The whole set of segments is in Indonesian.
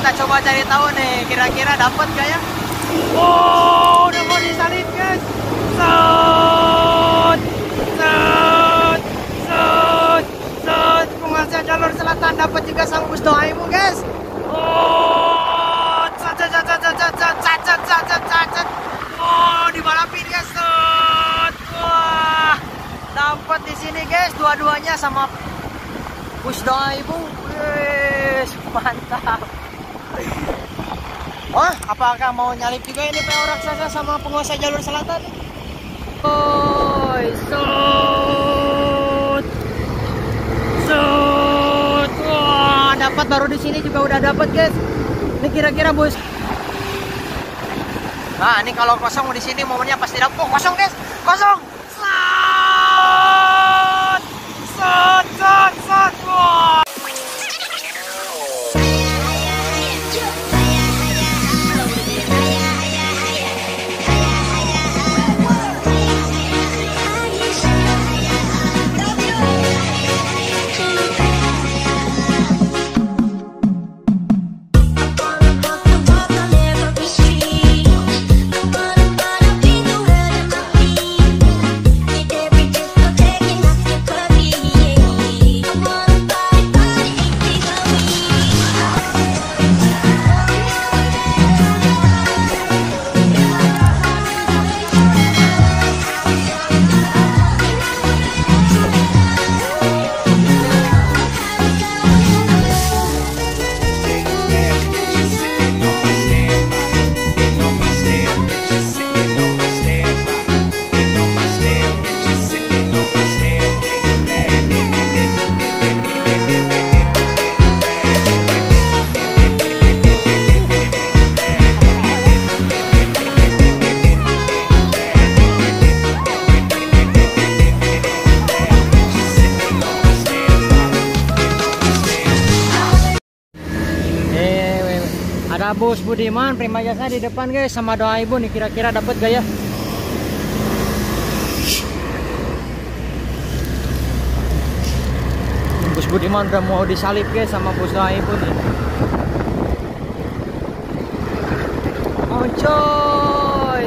kita coba cari tahu nih, kira-kira dapat gak ya? Oh, udah mau disalip guys. Set, set, set, set. Penguasa jalur selatan dapat juga sang bus Doaimu guys. Oh, set, set, set, set, set, set, set, set, set, set, set, set. Oh, dibalapin guys. Set. Wah, dapat di sini guys, dua-duanya sama bus Doaimu. Wih, mantap. Wah, apakah mau nyalip juga ini PO raksasa sama penguasa jalur selatan? Oi, sud, sud. Wah, dapat baru di sini juga udah dapat guys. Ini kira-kira bos. Nah, ini kalau kosong di sini momennya pasti dapat. Oh, kosong guys, kosong. Sud, sud, sud, sud. Wah. Ada Bos Budiman Prima Jasa di depan guys sama Doaimu nih, kira-kira dapat gak ya? Bos Budiman udah mau disalip guys sama Bos Doaimu nih. Oh coy,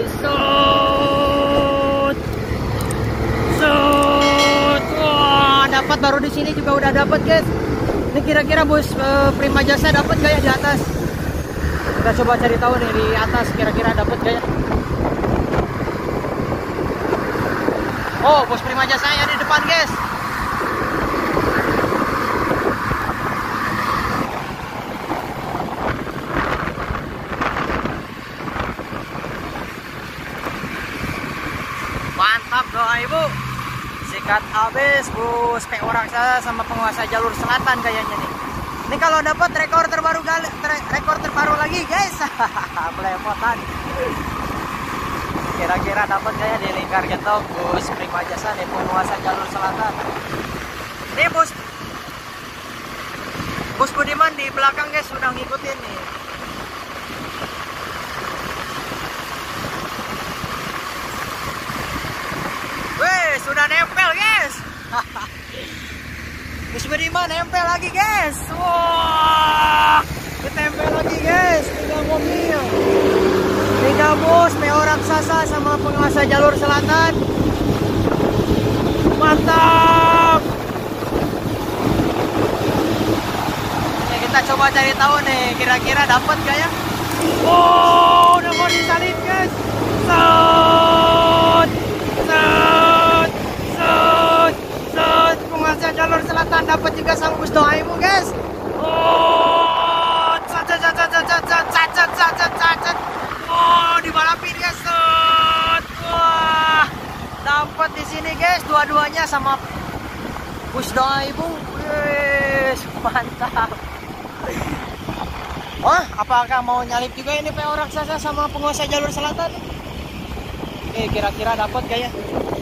sud, sud. Wah, dapat baru di sini juga udah dapat guys. Ini kira-kira Bos Prima Jasa dapat gak ya di atas? Kita coba cari tahu nih di atas, kira-kira dapat gak ya? Oh, Bos Prima Jasa ya di depan guys. Mantap Doaimu. Sikat habis Bos PO raksasa sama penguasa jalur selatan kayaknya nih. Ini kalau dapat rekor terbaru lagi guys. Belepotan. Kira-kira dapat kayak di lingkar getok Bos Prima Jasa nih penguasa jalur selatan. Ini Bos Budiman di belakang guys sudah ngikutin nih. Wih, sudah nempel guys. Bos Budiman nempel lagi guys. Wah, ketempel lagi guys. Tinggal mobil, tinggal bos PO raksasa sama penguasa jalur selatan. Mantap. Oke, kita coba cari tahu nih, kira-kira dapat gak ya? Oh, udah mau disalip guys. Sud, sud, sud, sud. Penguasa jalur selatan dapat juga sang bus Doaimu guys. Oh, cat cat cat cat cat cat cat cat cat cat. Oh, dibalapin guys. Wah, dapat di sini guys, dua-duanya sama bus Doaimu. Wih, mantap. Wah, apakah mau nyalip juga ini PO raksasa sama penguasa jalur selatan? Oke, kira-kira dapat gak ya?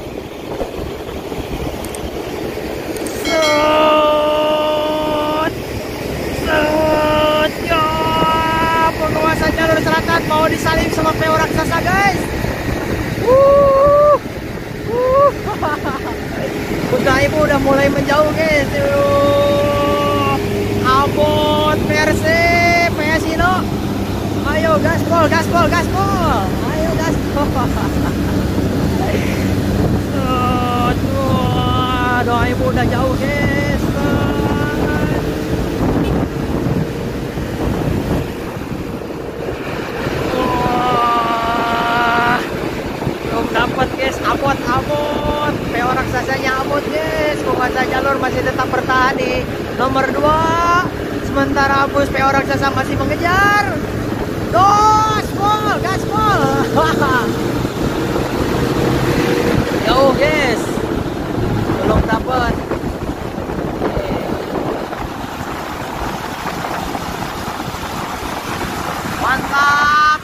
Sud, sud, ya, penguasa jalur selatan mau disalip sama PO raksasa guys. Doaimu udah mulai menjauh guys. Abot Persib, Pesino. gaspol, gaspol, gaspol. Ayo gaspol. Aduh, ibu udah jauh guys. Belum dapat guys, abot. PO raksasanya abot guys. Penguasa jalur masih tetap bertahan di nomor 2. Sementara bus PO raksasa masih mengejar. Gaspol, gaspol. Jauh guys, belum dapat. Mantap.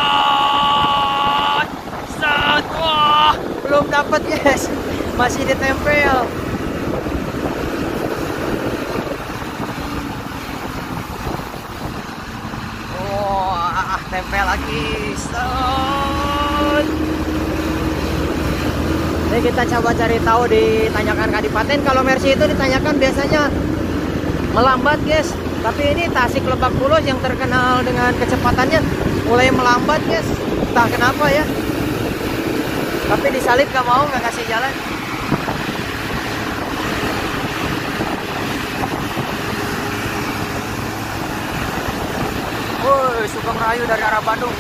Set. Wah, belum dapat guys, masih ditempel. Wah, tempel lagi. Set. Ini kita coba cari tahu, ditanyakan Kadipaten. Kalau Mercy itu ditanyakan biasanya melambat guys, tapi ini Tasik Lebak Bulus yang terkenal dengan kecepatannya mulai melambat guys, entah kenapa ya. Tapi disalip gak mau, nggak kasih jalan. Woi, Sugeng Rahayu dari arah Bandung.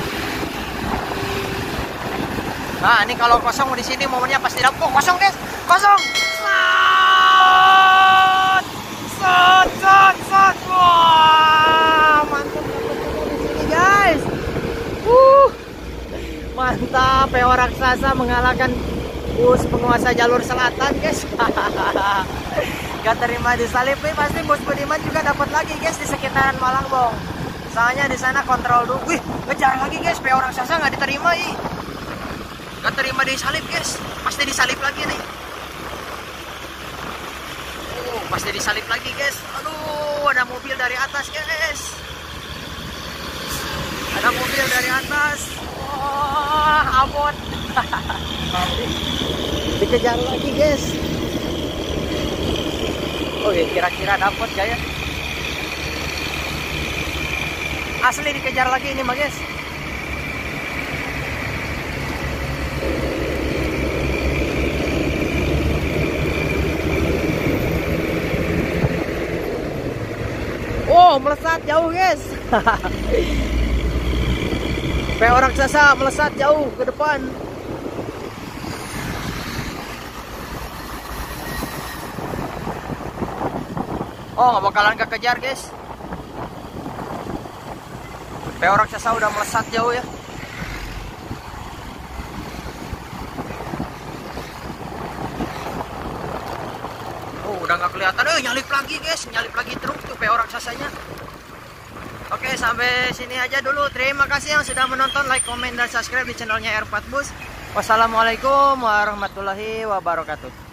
Nah, ini kalau kosong di sini momennya pasti dapat. Oh, kosong guys, kosong. Set. Wah, mantap di sini guys. Mantap, PO raksasa mengalahkan bus penguasa jalur selatan guys. Gak terima disalip nih, pasti bus Budiman juga dapat lagi guys di sekitaran Malangbong. Soalnya di sana kontrol dulu. Wih, ngejar lagi guys, PO raksasa nggak diterima ih. Gak terima disalip guys, pasti disalip lagi nih. Pasti disalip lagi guys. Aduh, ada mobil dari atas guys. Ada mobil dari atas. Wah, abot. Dikejar lagi guys. Oh ya, kira-kira dapat gak ya? Asli dikejar lagi ini mah guys. Oh, melesat jauh guys. PO raksasa melesat jauh ke depan. Oh, nggak bakalan kekejar guys. PO raksasa udah melesat jauh ya. Udah nggak kelihatan. Nyalip lagi guys, nyalip lagi truk tuh PO raksasanya. Oke, sampai sini aja dulu. Terima kasih yang sudah menonton, like, komen, dan subscribe di channelnya R4 Bus. Wassalamualaikum warahmatullahi wabarakatuh.